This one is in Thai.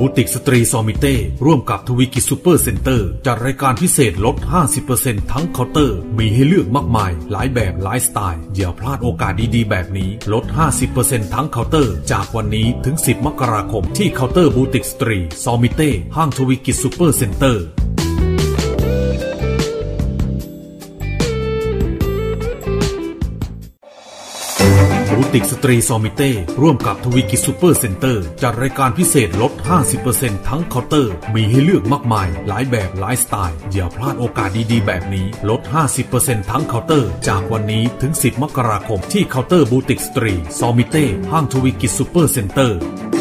บูติกสตรีซอมิเต้ร่วมกับทวีกิจซูเปอร์เซ็นเตอร์จัดรายการพิเศษลด 50% ทั้งเคาน์เตอร์มีให้เลือกมากมายหลายแบบหลายสไตล์อย่าพลาดโอกาสดีๆแบบนี้ลด 50% ทั้งเคาน์เตอร์จากวันนี้ถึง 10 มกราคมที่เคาน์เตอร์บูติกสตรีซอมิเต้ห้างทวีกิจซูเปอร์เซ็นเตอร์บูติกสตรีซอมิเต้ร่วมกับทวีกิจซูเปอร์เซ็นเตอร์จัดรายการพิเศษลด 50% ทั้งเคาน์เตอร์มีให้เลือกมากมายหลายแบบหลายสไตล์อย่าพลาดโอกาสดีๆแบบนี้ลด 50% ทั้งเคาน์เตอร์จากวันนี้ถึง 10 มกราคมที่เคาน์เตอร์บูติกสตรีซอมิเต้ห้างทวีกิจซูเปอร์เซ็นเตอร์